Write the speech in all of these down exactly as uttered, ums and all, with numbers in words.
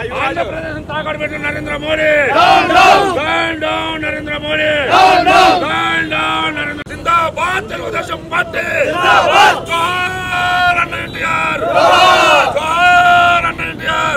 ఆంధ్రప్రదేశ్ తాకట్టు పెట్టిన Narendra Modi down down Narendra Modi down down Narendra జిందాబాద్ తెలుగుదేశం పార్టీ జిందాబాద్ జోహార్ అన్న ఎన్టీఆర్ జోహార్ అన్న ఎన్టీఆర్.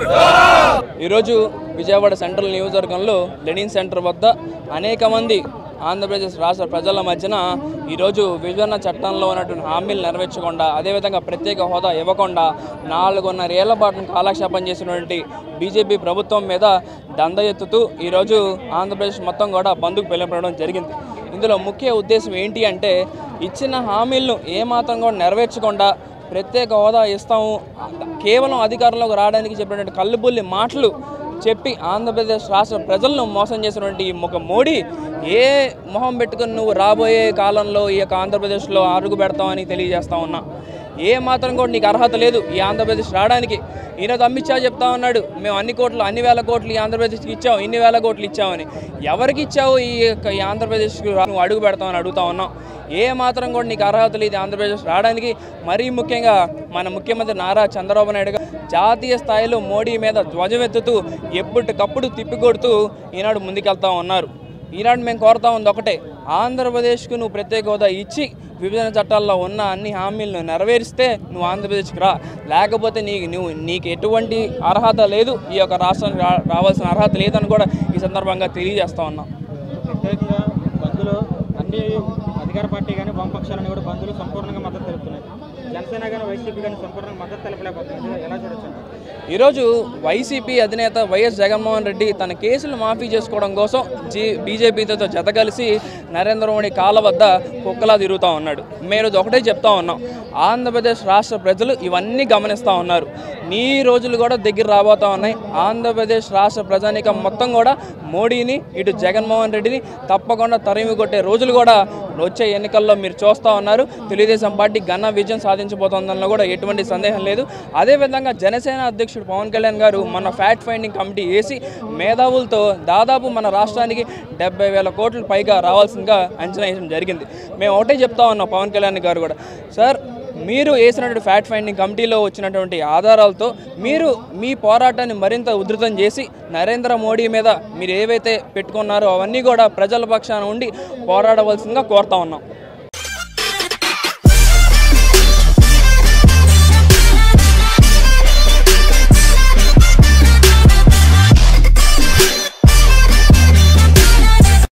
ఈరోజు విజయవాడ సెంట్రల్ నియోజకవర్గంలో లెనిన్ సెంటర్ వద్ద అనేక మంది ఆంధ్రప్రదేశ్ రాష్ట్ర ప్రజల మధ్యన ఈరోజు విభజన చట్టంలో ఉన్నటువంటి హామీలు నెరవేర్చకుండా, అదేవిధంగా ప్రత్యేక హోదా ఇవ్వకుండా నాలుగున్నర ఏళ్ల పాటు కాలక్షేపం చేసినటువంటి బీజేపీ ప్రభుత్వం మీద దండ ఎత్తుతూ ఈరోజు ఆంధ్రప్రదేశ్ మొత్తం కూడా బంద్కు పిలుపునడం జరిగింది. ఇందులో ముఖ్య ఉద్దేశం ఏంటి అంటే, ఇచ్చిన హామీలను ఏమాత్రం కూడా నెరవేర్చకుండా ప్రత్యేక హోదా ఇస్తాము, కేవలం అధికారంలోకి రావడానికి చెప్పినటువంటి కల్లుబుల్లి మాటలు చెప్పి ఆంధ్రప్రదేశ్ రాష్ట్ర ప్రజలను మోసం చేసినటువంటి ఒక మోడీ ఏ మొహం పెట్టుకుని నువ్వు రాబోయే కాలంలో ఈ యొక్క ఆంధ్రప్రదేశ్లో అడుగు పెడతామని తెలియజేస్తా ఉన్నా. ఏ మాత్రం కూడా నీకు అర్హత లేదు ఈ ఆంధ్రప్రదేశ్ రావడానికి. ఈరోజు అమిత్ షా చెప్తా ఉన్నాడు, మేము అన్ని కోట్లు అన్ని వేల కోట్లు ఈ ఆంధ్రప్రదేశ్కి ఇచ్చాము, ఇన్ని వేల కోట్లు ఇచ్చామని. ఎవరికి ఇచ్చావు ఈ యొక్క ఈ ఆంధ్రప్రదేశ్కి నువ్వు అడుగు పెడతామని అడుగుతా ఉన్నాం. ఏ మాత్రం కూడా నీకు అర్హత లేదు ఆంధ్రప్రదేశ్ రావడానికి. మరీ ముఖ్యంగా మన ముఖ్యమంత్రి నారా చంద్రబాబు నాయుడు గారు జాతీయ స్థాయిలో మోడీ మీద ధ్వజమెత్తుతూ ఎప్పటికప్పుడు తిప్పికొడుతూ ఈనాడు ముందుకెళ్తా ఉన్నారు. ఈనాడు మేము కోరుతా ఉంది ఒకటే, ఆంధ్రప్రదేశ్కు నువ్వు ప్రత్యేక హోదా ఇచ్చి విభజన చట్టాల్లో ఉన్న అన్ని హామీలను నెరవేరిస్తే నువ్వు ఆంధ్రప్రదేశ్కి రా, లేకపోతే నీకు నువ్వు నీకు ఎటువంటి అర్హత లేదు, ఈ యొక్క రాష్ట్రానికి రా రావాల్సిన అర్హత లేదని కూడా ఈ సందర్భంగా తెలియజేస్తా ఉన్నాం. ప్రత్యేకంగా బంధులు అన్ని అధికార పార్టీ కానీ వామపక్షాలని కూడా బంధులు సంపూర్ణంగా మద్దతు తెలుపుతున్నాయి. జనసేన కానీ వైసీపీ కానీ సంపూర్ణంగా మద్దతు తెలపలేకపోతుంది. ఎలా చూడొచ్చు? ఈరోజు వైసీపీ అధినేత వైఎస్ జగన్మోహన్ రెడ్డి తన కేసులు మాఫీ చేసుకోవడం కోసం జీ బీజేపీతో జత కలిసి నరేంద్ర మోడీ కాళ్ళ వద్ద కుక్కలా తిరుగుతూ ఉన్నాడు. మేము ఒకటే చెప్తా ఉన్నాం, ఆంధ్రప్రదేశ్ రాష్ట్ర ప్రజలు ఇవన్నీ గమనిస్తూ ఉన్నారు. నీ రోజులు కూడా దగ్గర రాబోతూ ఉన్నాయి. ఆంధ్రప్రదేశ్ రాష్ట్ర ప్రజానీకం మొత్తం కూడా మోడీని, ఇటు జగన్మోహన్ రెడ్డిని తప్పకుండా తరిమి కొట్టే రోజులు కూడా వచ్చే ఎన్నికల్లో మీరు చూస్తూ ఉన్నారు. తెలుగుదేశం పార్టీ ఘన విజయం సాధించబోతోందన్న కూడా ఎటువంటి సందేహం లేదు. అదేవిధంగా జనసేన అధ్యక్షుడు పవన్ కళ్యాణ్ గారు మన ఫ్యాక్ట్ ఫైండింగ్ కమిటీ వేసి మేధావులతో దాదాపు మన రాష్ట్రానికి డెబ్బై వేల కోట్ల పైగా రావాల్సిందిగా అంచనా వేయడం జరిగింది. మేము ఒకటే చెప్తా ఉన్నాం పవన్ కళ్యాణ్ గారు కూడా, సార్ మీరు వేసినటువంటి ఫ్యాక్ట్ ఫైండింగ్ కమిటీలో వచ్చినటువంటి ఆధారాలతో మీరు మీ పోరాటాన్ని మరింత ఉధృతం చేసి నరేంద్ర మోడీ మీద మీరు ఏవైతే పెట్టుకున్నారో అవన్నీ కూడా ప్రజల పక్షాన ఉండి పోరాడవలసిందిగా కోరుతా ఉన్నాం.